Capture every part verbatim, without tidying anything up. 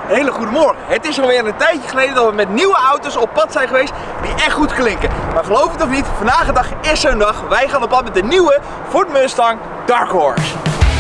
Een hele goede morgen. Het is alweer een tijdje geleden dat we met nieuwe auto's op pad zijn geweest die echt goed klinken. Maar geloof het of niet, vandaag de dag is zo'n dag. Wij gaan op pad met de nieuwe Ford Mustang Dark Horse.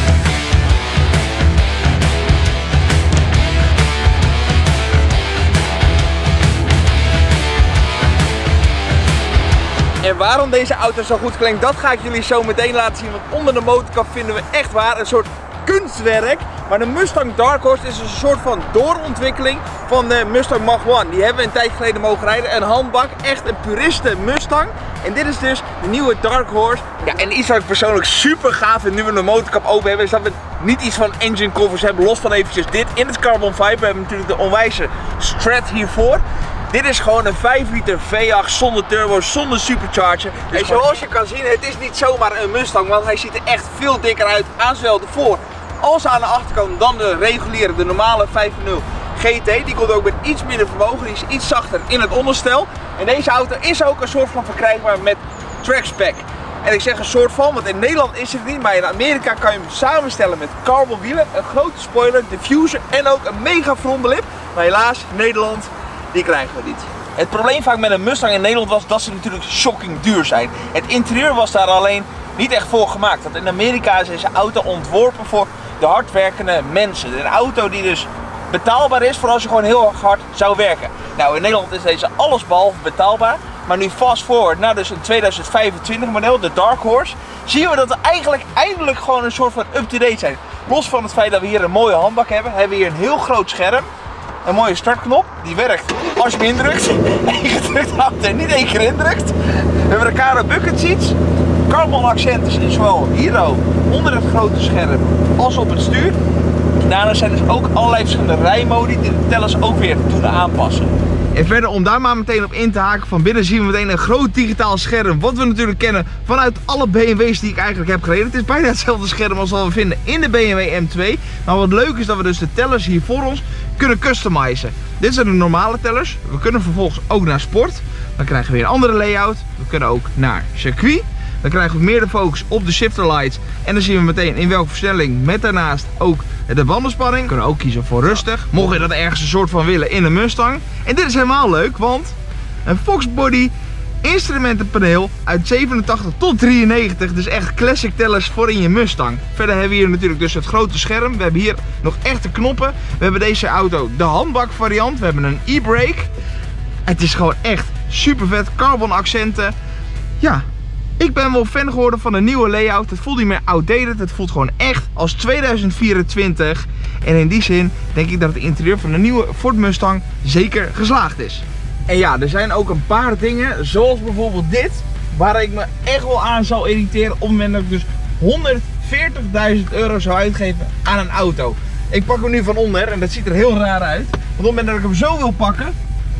En waarom deze auto zo goed klinkt, dat ga ik jullie zo meteen laten zien. Want onder de motorkap vinden we echt waar een soort kunstwerk. Maar de Mustang Dark Horse is een soort van doorontwikkeling van de Mustang Mach één. Die hebben we een tijd geleden mogen rijden. Een handbak, echt een puriste Mustang. En dit is dus de nieuwe Dark Horse. Ja, en iets wat ik persoonlijk super gaaf vind nu we de motorkap open hebben, is dat we niet iets van engine covers hebben. Los van eventjes dit in het carbon fiber. We hebben natuurlijk de onwijze Strat hiervoor. Dit is gewoon een vijf liter V acht zonder turbo, zonder supercharger. En zoals je kan zien, het is niet zomaar een Mustang, want hij ziet er echt veel dikker uit aan zowel de voor- als aan de achterkant dan de reguliere, de normale vijf punt nul G T. Die komt ook met iets minder vermogen, die is iets zachter in het onderstel. En deze auto is ook een soort van verkrijgbaar met Trackspec. En ik zeg een soort van, want in Nederland is het niet, maar in Amerika kan je hem samenstellen met carbon wielen, een grote spoiler, diffuser en ook een mega frontlip. Maar helaas, Nederland, die krijgen we niet. Het probleem vaak met een Mustang in Nederland was dat ze natuurlijk shocking duur zijn. Het interieur was daar alleen niet echt voor gemaakt. Want in Amerika is deze auto ontworpen voor de hardwerkende mensen. Een auto die dus betaalbaar is voor als je gewoon heel erg hard zou werken. Nou, in Nederland is deze allesbehalve betaalbaar. Maar nu fast forward naar dus een tweeduizend vijfentwintig model, de Dark Horse, zien we dat we eigenlijk eindelijk gewoon een soort van up-to-date zijn. Los van het feit dat we hier een mooie handbak hebben, hebben we hier een heel groot scherm. Een mooie startknop, die werkt als je hem indrukt. En je gedrukt houdt en niet één keer indrukt. We hebben de Recaro bucket seats. Carbon accenten in zowel hier onder het grote scherm als op het stuur. Daarna zijn dus ook allerlei verschillende rijmodi die de tellers ook weer doen aanpassen. En verder, om daar maar meteen op in te haken, van binnen zien we meteen een groot digitaal scherm. Wat we natuurlijk kennen vanuit alle B M W's die ik eigenlijk heb gereden. Het is bijna hetzelfde scherm als wat we vinden in de B M W M twee. Maar wat leuk is dat we dus de tellers hier voor ons kunnen customizen. Dit zijn de normale tellers. We kunnen vervolgens ook naar sport. Dan krijgen we weer een andere layout. We kunnen ook naar circuit. Dan krijgen we meer de focus op de shifter lights. En dan zien we meteen in welke versnelling. Met daarnaast ook de bandenspanning. We kunnen ook kiezen voor rustig. Mocht je dat ergens een soort van willen in een Mustang. En dit is helemaal leuk, want een Fox Body instrumentenpaneel uit zevenentachtig tot drieënnegentig. Dus echt classic tellers voor in je Mustang. Verder hebben we hier natuurlijk dus het grote scherm. We hebben hier nog echte knoppen. We hebben deze auto de handbak variant. We hebben een e-brake. Het is gewoon echt super vet. Carbon accenten. Ja. Ik ben wel fan geworden van de nieuwe layout. Het voelt niet meer outdated. Het voelt gewoon echt als tweeduizend vierentwintig. En in die zin denk ik dat het interieur van de nieuwe Ford Mustang zeker geslaagd is. En ja, er zijn ook een paar dingen, zoals bijvoorbeeld dit, waar ik me echt wel aan zal irriteren op het moment dat ik dus honderdveertigduizend euro zou uitgeven aan een auto. Ik pak hem nu van onder en dat ziet er heel raar uit. Want op het moment dat ik hem zo wil pakken,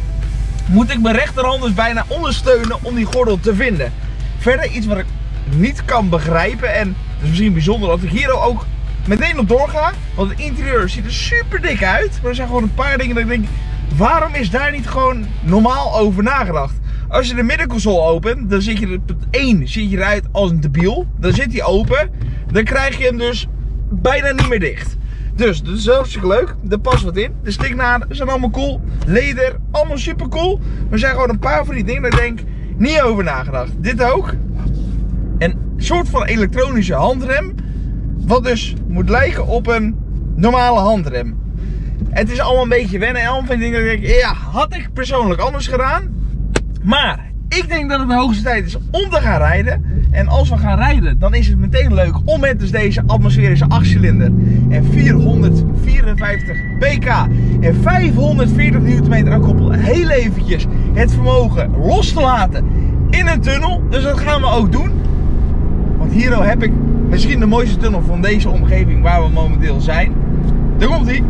moet ik mijn rechterhand dus bijna ondersteunen om die gordel te vinden. Verder iets wat ik niet kan begrijpen, en het is misschien bijzonder dat ik hier ook meteen op doorga, want het interieur ziet er super dik uit. Maar er zijn gewoon een paar dingen dat ik denk, waarom is daar niet gewoon normaal over nagedacht? Als je de middenconsole opent, dan zit je er op één zit je eruit als een debiel. Dan zit hij open, dan krijg je hem dus bijna niet meer dicht. Dus dat is hartstikke leuk, er past wat in. De stiknaden zijn allemaal cool, leder, allemaal super cool. Maar er zijn gewoon een paar van die dingen dat ik denk, niet over nagedacht. Dit ook. Een soort van elektronische handrem. Wat dus moet lijken op een normale handrem. Het is allemaal een beetje wennen. En allemaal van die dingen dat ik denk, ja, had ik persoonlijk anders gedaan. Maar ik denk dat het de hoogste tijd is om te gaan rijden. En als we gaan rijden, dan is het meteen leuk om met dus deze atmosferische achtcilinder en vierhonderdvierenvijftig pk en vijfhonderdveertig newtonmeter aan koppel heel eventjes het vermogen los te laten in een tunnel. Dus dat gaan we ook doen. Want hier heb ik misschien de mooiste tunnel van deze omgeving waar we momenteel zijn. Daar komt hij.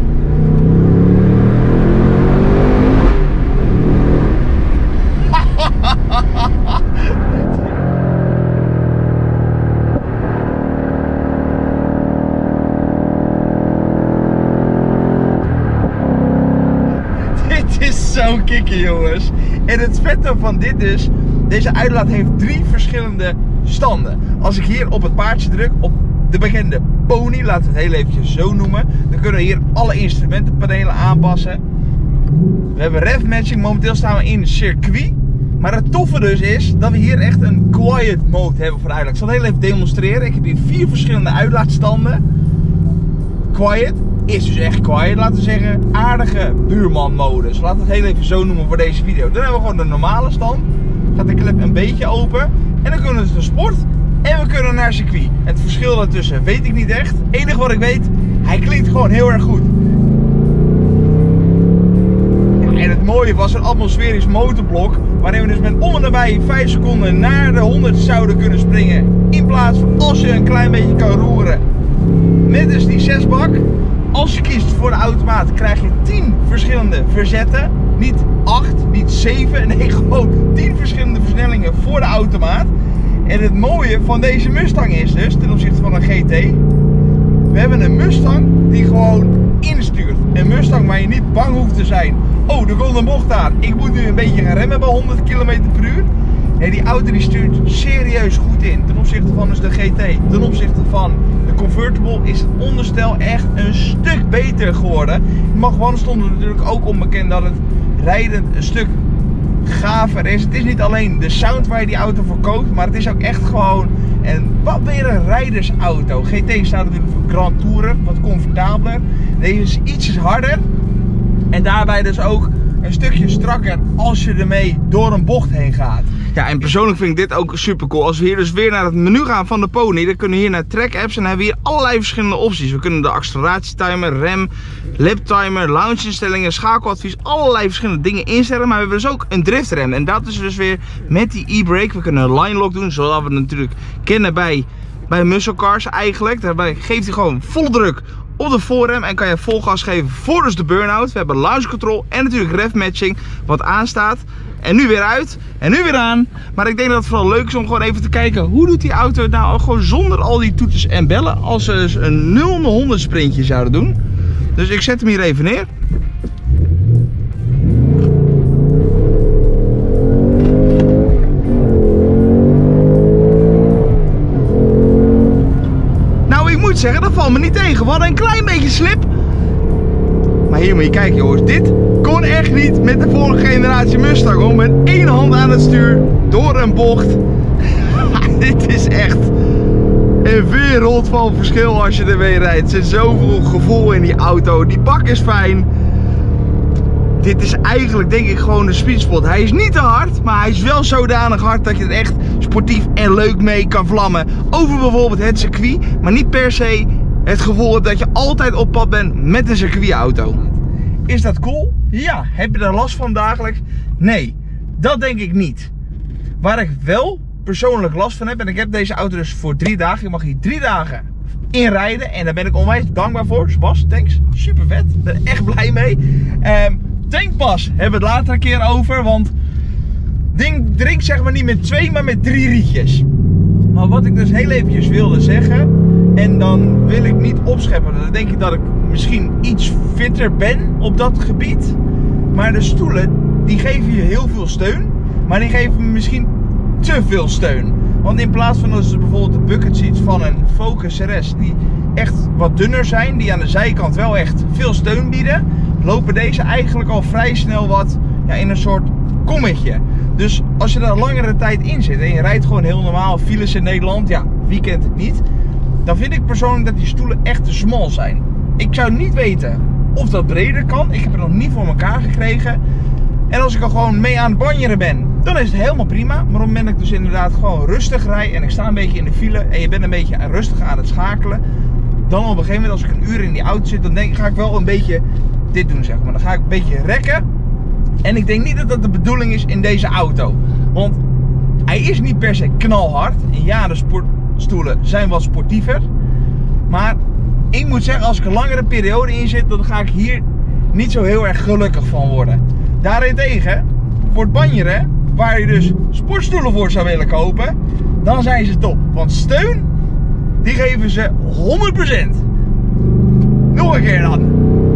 Dit is zo kicken, jongens. En het vette van dit is, deze uitlaat heeft drie verschillende standen. Als ik hier op het paardje druk, op de bekende pony, laten we het heel eventjes zo noemen, Dan kunnen we hier alle instrumentenpanelen aanpassen. We hebben rev matching, momenteel staan we in circuit. Maar het toffe dus is dat we hier echt een quiet mode hebben voor de uitlaat. Ik zal het heel even demonstreren. Ik heb hier vier verschillende uitlaatstanden. Quiet is dus echt quiet, laten we zeggen. Aardige buurman modus. Laten we het heel even zo noemen voor deze video. Dan hebben we gewoon de normale stand. Gaat de klep een beetje open. En dan kunnen we dus naar sport. En we kunnen naar circuit. Het verschil daartussen weet ik niet echt. Het enige wat ik weet, hij klinkt gewoon heel erg goed. Ja, en het mooie was een atmosferisch motorblok. Waarin we dus met om en nabij vijf seconden naar de honderd zouden kunnen springen. In plaats van als je een klein beetje kan roeren. Met dus die zesbak. Als je kiest voor de automaat krijg je tien verschillende verzetten. Niet acht, niet zeven. Nee, gewoon tien verschillende versnellingen voor de automaat. En het mooie van deze Mustang is dus, ten opzichte van een G T. We hebben een Mustang die gewoon instuurt. Een Mustang waar je niet bang hoeft te zijn. Oh, er komt een bocht daar. Ik moet nu een beetje gaan remmen bij honderd kilometer per uur. Nee, die auto die stuurt serieus goed in. Ten opzichte van dus de G T. Ten opzichte van de Convertible is het onderstel echt een stuk beter geworden. In Mach één stond er natuurlijk ook onbekend dat het rijdend een stuk gaver is. Het is niet alleen de sound waar je die auto voor koopt, maar het is ook echt gewoon een wat meer een rijdersauto. G T staat natuurlijk voor Grand Tourer, wat comfortabeler. Deze is ietsjes harder en daarbij dus ook een stukje strakker als je ermee door een bocht heen gaat. Ja, en persoonlijk vind ik dit ook super cool. Als we hier dus weer naar het menu gaan van de Pony, dan kunnen we hier naar track apps en dan hebben we hier allerlei verschillende opties. We kunnen de acceleratietimer, rem, lap timer, launch instellingen, schakeladvies, allerlei verschillende dingen instellen. Maar we hebben dus ook een driftrem en dat is dus weer met die e-brake. We kunnen een line lock doen, zoals we het natuurlijk kennen bij, bij muscle cars eigenlijk. Daarbij geeft hij gewoon volle druk op de voorrem en kan je vol gas geven voor dus de burn-out. We hebben launch control en natuurlijk rev matching wat aanstaat. En nu weer uit en nu weer aan. Maar ik denk dat het vooral leuk is om gewoon even te kijken hoe doet die auto het nou gewoon zonder al die toeters en bellen als ze dus een nul naar honderd sprintje zouden doen. Dus ik zet hem hier even neer. Nou, ik moet zeggen, dat valt me niet tegen. We hadden een klein beetje slip. Maar hier moet je kijken jongens, dit kon echt niet met de vorige generatie Mustang hoor. Met één hand aan het stuur, door een bocht. Dit is echt een wereld van verschil als je ermee rijdt. Er zit zoveel gevoel in die auto, die bak is fijn. Dit is eigenlijk denk ik gewoon de sweet spot. Hij is niet te hard, maar hij is wel zodanig hard dat je er echt sportief en leuk mee kan vlammen. Over bijvoorbeeld het circuit, maar niet per se het gevoel hebt dat je altijd op pad bent met een circuitauto. Is dat cool? Ja. Heb je er last van dagelijks? Nee, dat denk ik niet. Waar ik wel persoonlijk last van heb, en ik heb deze auto dus voor drie dagen. Ik mag hier drie dagen in rijden en daar ben ik onwijs dankbaar voor. Sebas, thanks. Super vet. Ik ben er echt blij mee. Um, tankpas hebben we het later een keer over, want ding drinkt zeg maar niet met twee, maar met drie rietjes. Maar wat ik dus heel eventjes wilde zeggen, en dan wil ik niet opscheppen, dan denk ik dat ik misschien iets fitter ben op dat gebied. Maar de stoelen, die geven je heel veel steun, maar die geven me misschien te veel steun. Want in plaats van dus bijvoorbeeld de bucket seats van een Focus R S, die echt wat dunner zijn, die aan de zijkant wel echt veel steun bieden, lopen deze eigenlijk al vrij snel wat ja, in een soort kommetje. Dus als je daar langere tijd in zit en je rijdt gewoon heel normaal, files in Nederland, ja, wie kent het niet, dan vind ik persoonlijk dat die stoelen echt te smal zijn. Ik zou niet weten of dat breder kan, ik heb het nog niet voor elkaar gekregen. En als ik al gewoon mee aan het banjeren ben, dan is het helemaal prima. Maar op het moment dat ik dus inderdaad gewoon rustig rijd en ik sta een beetje in de file en je bent een beetje rustig aan het schakelen, dan op een gegeven moment als ik een uur in die auto zit, dan denk ik, ga ik wel een beetje dit doen zeg maar. Dan ga ik een beetje rekken. En ik denk niet dat dat de bedoeling is in deze auto. Want hij is niet per se knalhard. En ja, de sportstoelen zijn wat sportiever. Maar ik moet zeggen, als ik een langere periode in zit, dan ga ik hier niet zo heel erg gelukkig van worden. Daarentegen, voor het banjeren, waar je dus sportstoelen voor zou willen kopen, dan zijn ze top. Want steun, die geven ze honderd procent. Nog een keer dan.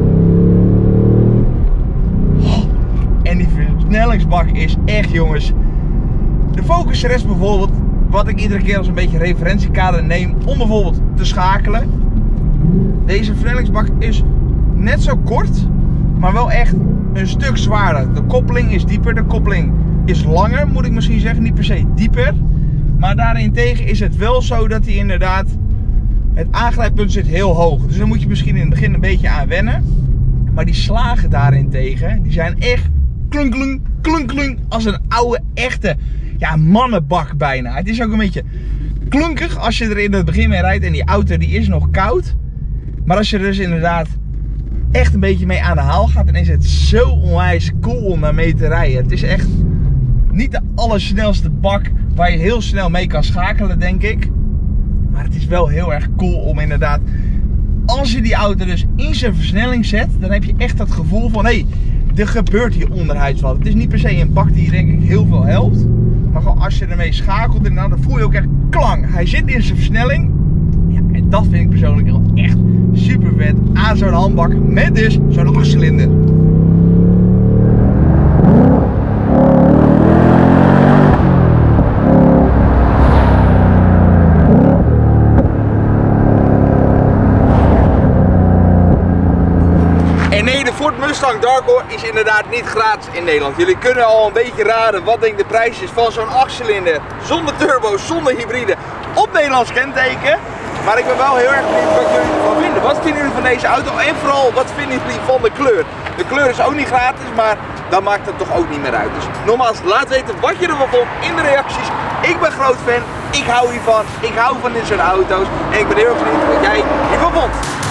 En die versnellingsbak is echt, jongens. De Focus R S bijvoorbeeld, wat ik iedere keer als een beetje referentiekader neem om bijvoorbeeld te schakelen. Deze versnellingsbak is net zo kort, maar wel echt een stuk zwaarder. De koppeling is dieper, de koppeling is langer, moet ik misschien zeggen. Niet per se dieper. Maar daarentegen is het wel zo dat hij inderdaad, het aangrijppunt zit heel hoog. Dus dan moet je misschien in het begin een beetje aan wennen. Maar die slagen daarentegen, die zijn echt klunk, klunk, klunk, klunk, als een oude, echte, ja, mannenbak bijna. Het is ook een beetje klunkig als je er in het begin mee rijdt en die auto die is nog koud. Maar als je er dus inderdaad echt een beetje mee aan de haal gaat, dan is het zo onwijs cool om daarmee te rijden. Het is echt niet de allersnelste bak waar je heel snel mee kan schakelen, denk ik. Maar het is wel heel erg cool om inderdaad, als je die auto dus in zijn versnelling zet, dan heb je echt dat gevoel van, hé, hey, er gebeurt hier onderhuids wat. Het is niet per se een bak die je denk ik heel veel helpt. Maar gewoon als je ermee schakelt, dan voel je ook echt klank. Hij zit in zijn versnelling. Ja, en dat vind ik persoonlijk wel echt super vet aan zo'n handbak met dus zo'n achtcilinder. En nee, de Ford Mustang Dark is inderdaad niet gratis in Nederland. Jullie kunnen al een beetje raden wat denk ik de prijs is van zo'n achtcilinder zonder turbo, zonder hybride op Nederlands kenteken. Maar ik ben wel heel erg benieuwd wat jullie ervan vinden. Wat vinden jullie van deze auto en vooral wat vinden jullie van de kleur? De kleur is ook niet gratis, maar dan maakt het toch ook niet meer uit. Dus nogmaals, laat weten wat je ervan vond in de reacties. Ik ben groot fan, ik hou hiervan, ik hou van dit soort auto's en ik ben heel erg benieuwd wat jij hiervan vond.